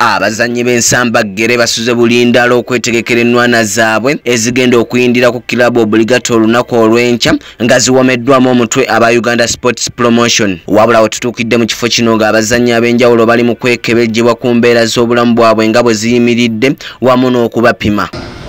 Abazannyi b'ensambagere basuze bulindalo okwetegekera ennwana zaabwe ezigenda okuyindira ku kilabu obuligato olunaku olw'enkya nga ziwomeddwamu omutwe aba Uganda Sports Promotion. Wabula we tutuukidde mu kifo kino ng'abazannyi ab'enjawulo bali mu kwekebejjebwa ku mbeera z'obulamu bwabwe nga bwe ziyimiridde wamu n'okubapima.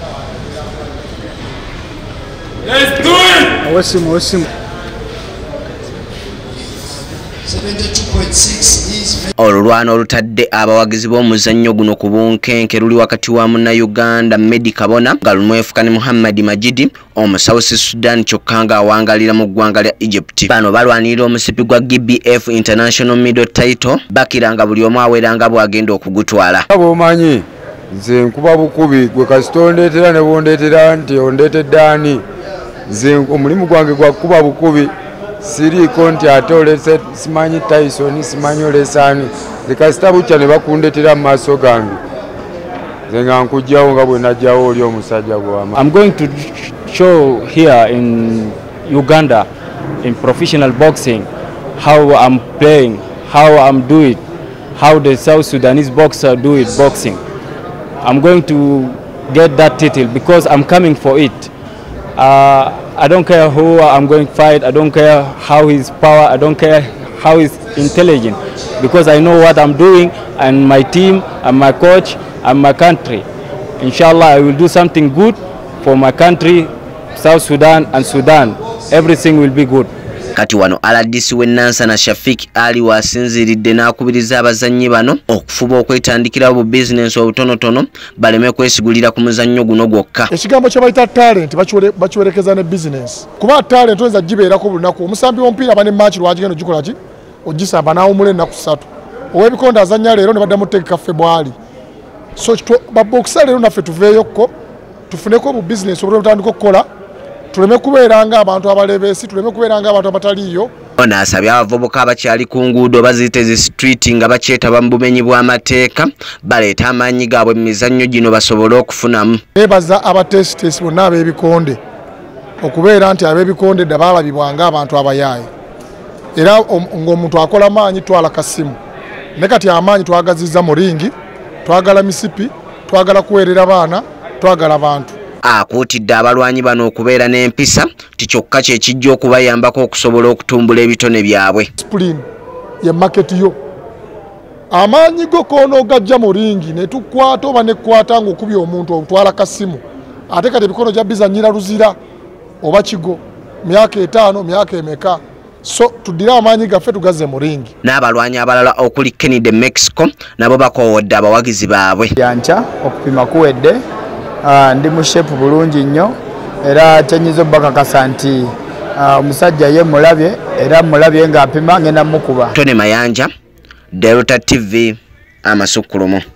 Olulwana olutadde abawagizi b'omuzannyo guno ku bunkenke luli wakati wa Munnayuganda Medi Kabona nga lumwefuka ne Muhammad Majidi omusawo Sudan kyokka nga awangalira mu ggwanga lya Egypt. Bano balwanirira omusipi gwa GBF International Middle Title bakiranga buli omu aweranga bw'agenda okugutwala. Omanyi nze nkuba bukubi gwe kasita ondeetera ne bondeetera nti ondeetedde ani nze omulimu gwange gwa kuba bukubi siriiko nti ate olese simanyi Tyson simanyi olesani zikasita bukya ne bakundetera mu maaso gange nze nga nkujjawo nga bwe najjawo oli omusajja gwama. I'm going to show here in Uganda in professional boxing how I'm playing, how I'm doing, how the South Sudanese boxer do it boxing. I'm going to get that title because I'm coming for it. I don't care who I'm going to fight, I don't care how his power, I don't care how he's intelligent, because I know what I'm doing and my team and my coach and my country. Inshallah, I will do something good for my country, South Sudan and Sudan. Everything will be good. Kati wano Aladisi w'Enansa na Shafik Ali wasinziridde n'akubiriza abazannyi bano okufuba okwetandikira obu business obutonotono baleme kwesigulira ku muzannyo guno gwokka. Ekigambo kye bayita talent bakiwerekeza ne business. Kuba talent oyinza gibeerako bulunaku. Omusambi w'omupiira aba ne match lwagigenda ogikola ki? Ogisamba n'awumula ennaku 3. Ow'ebikonde azannya leero ne baddamu okutegeka February. So babokisa leero naffe tuveeyokko tufuneko obu business obutandika okukola. Tuleme kubeeranga abantu abalebeesi, tuleme kubeeranga abantu abataliyo. Ono asabye abavubuka abakyali ku nguudo baziyite zi street nga bakyetaba mu bumenyi bw'amateeka baleeta amaanyi gaabwe mu mizannyo gino basobole okufunamu. Neebaza abatesitesi bonna ab'ebikonde okubeera nti ab'ebikonde dda baalabibwanga abantu abayaaye. Era ng'omuntu akola maanyi twala kasimu. Ne kati amaanyi twagazizza mu ringi, twagala misipi, twagala kuweerera baana, twagala bantu. Akuutidde abalwanyi bano okubeera n'empisa ti kyokka kye kijja okubayambako okusobola okutumbula ebitone byabwe. Discipline ye market yo. Amaanyi go kono gajja mu ringi ne tukwata oba ne kwata ng'okubya omuntu otwala kasimu. Ate kati ebikono gya bizannyira luzira oba kigo myaka 5 myaka emeka. So tudira amaanyi gaffe tugazze mu ringi. N'abalwanyi abalala okuli Kennedy Mexico nabo bakoowodde abawagizi baabwe. Yancha okupima kuwedde. Ndi mu shape bulungi nnyo era kyenyizo bakakasa nti omusajja ye mulabye era mulabye ng'apima ngenda mukuba. Tone Mayanja, Delta TV, Amasukulumo.